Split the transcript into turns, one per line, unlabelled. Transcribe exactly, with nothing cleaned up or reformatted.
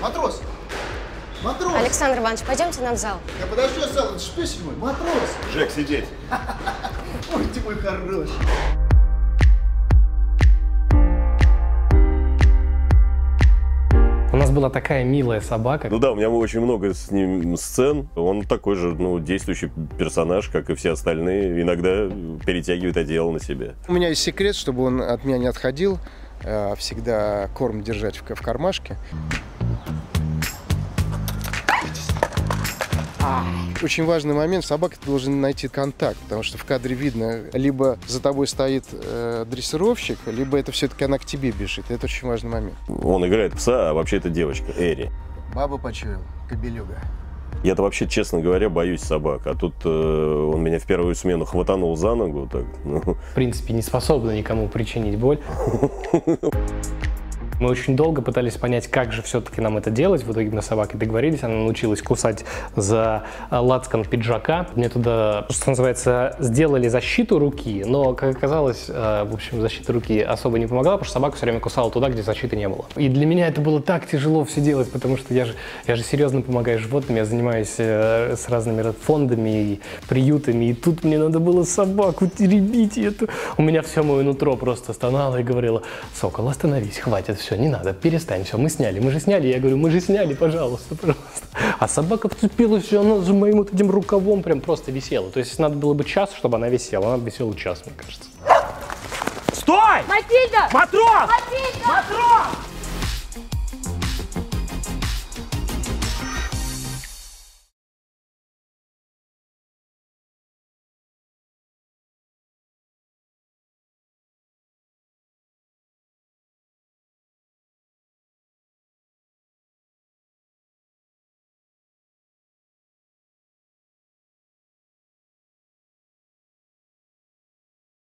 Матрос! Матрос!
Александр Иванович, пойдемте на зал.
Я подожди, зал, это что седьмой? Матрос!
Жек, сидеть.
Ой, ты мой хороший.
У нас была такая милая собака.
Ну да, у меня очень много с ним сцен. Он такой же, ну, действующий персонаж, как и все остальные. Иногда перетягивает одеяло на себя.
У меня есть секрет, чтобы он от меня не отходил. Всегда корм держать в кармашке. Очень важный момент. Собака должен найти контакт, потому что в кадре видно, либо за тобой стоит э, дрессировщик, либо это все-таки она к тебе бежит. Это очень важный момент.
Он играет пса, а вообще это девочка, Эри.
Баба почуял, кобелюга.
Я-то вообще, честно говоря, боюсь собак. А тут э, он меня в первую смену хватанул за ногу. Так, ну.
В принципе, не способна никому причинить боль. Мы очень долго пытались понять, как же все-таки нам это делать. В итоге мы с собакой договорились. Она научилась кусать за лацкан пиджака. Мне туда, что называется, сделали защиту руки. Но, как оказалось, в общем, защита руки особо не помогла, потому что собака все время кусала туда, где защиты не было. И для меня это было так тяжело все делать, потому что я же, я же серьезно помогаю животным. Я занимаюсь с разными фондами и приютами. И тут мне надо было собаку теребить. И это... У меня все мое нутро просто стонало и говорило: «Сокол, остановись, хватит. Все, не надо, перестань, все, мы сняли, мы же сняли». Я говорю: мы же сняли, пожалуйста, пожалуйста. А собака вцепилась, и она за моим вот этим рукавом прям просто висела. То есть надо было бы час, чтобы она висела, она висела час, мне кажется.
Стой!
Матильда!
Матрос!
Матильда!
Матрос!